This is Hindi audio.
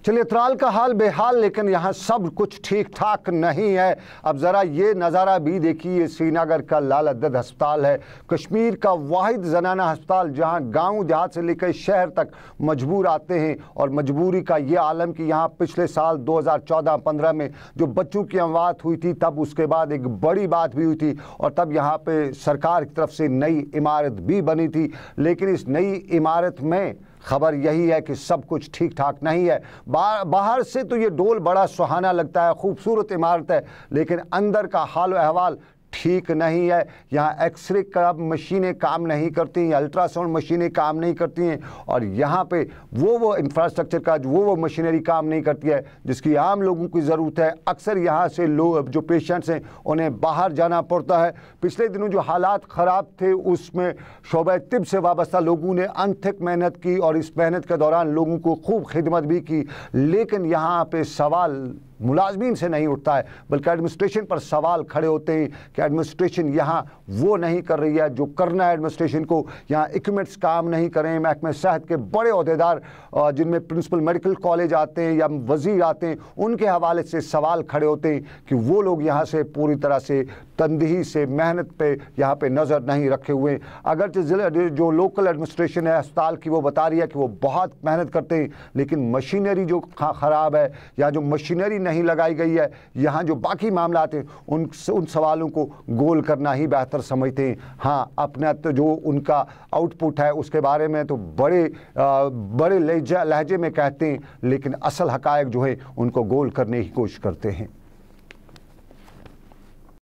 चलिए, त्राल का हाल बेहाल, लेकिन यहाँ सब कुछ ठीक ठाक नहीं है। अब ज़रा ये नज़ारा भी देखिए, श्रीनगर का लाल अदद अस्पताल है, कश्मीर का वाहिद जनाना अस्पताल जहाँ गांव देहात से लेकर शहर तक मजबूर आते हैं। और मजबूरी का ये आलम कि यहाँ पिछले साल 2014-15 में जो बच्चों की अमवात हुई थी, तब उसके बाद एक बड़ी बात भी हुई थी और तब यहाँ पे सरकार की तरफ से नई इमारत भी बनी थी। लेकिन इस नई इमारत में खबर यही है कि सब कुछ ठीक ठाक नहीं है। बाहर से तो ये डोल बड़ा सुहाना लगता है, खूबसूरत इमारत है, लेकिन अंदर का हाल अहवाल ठीक नहीं है। यहाँ एक्सरे का मशीनें काम नहीं करती हैं, अल्ट्रासाउंड मशीनें काम नहीं करती हैं और यहाँ पे वो इंफ्रास्ट्रक्चर का वो मशीनरी काम नहीं करती है जिसकी आम लोगों की ज़रूरत है। अक्सर यहाँ से लोग जो पेशेंट्स हैं उन्हें बाहर जाना पड़ता है। पिछले दिनों जो हालात ख़राब थे उसमें शोबे तिब से वाबस्ता लोगों ने अनथक मेहनत की और इस मेहनत के दौरान लोगों को खूब खिदमत भी की। लेकिन यहाँ पे सवाल मुलाजमीन से नहीं उठता है, बल्कि एडमिनिस्ट्रेशन पर सवाल खड़े होते हैं कि एडमिनिस्ट्रेशन यहाँ वो नहीं कर रही है जो करना है एडमिनिस्ट्रेशन को। यहाँ इक्विपमेंट्स काम नहीं कर रहे हैं। महकमे सेहत के बड़े ओहदेदार जिनमें प्रिंसिपल मेडिकल कॉलेज आते हैं या वजीर आते हैं, उनके हवाले से सवाल खड़े होते हैं कि वो लोग यहाँ से पूरी तरह से तनदेही से मेहनत पे यहाँ पे नज़र नहीं रखे हुए हैं। अगरचे ज़िले जो लोकल एडमिनिस्ट्रेशन है अस्पताल की वो बता रही है कि वो बहुत मेहनत करते हैं, लेकिन मशीनरी जो ख़राब है या जो मशीनरी नहीं लगाई गई है, यहाँ जो बाकी मामला हैं उन सवालों को गोल करना ही बेहतर समझते हैं। हाँ, अपना तो जो उनका आउटपुट है उसके बारे में तो बड़े लहजे में कहते हैं, लेकिन असल हकायक जो है उनको गोल करने की कोशिश करते हैं।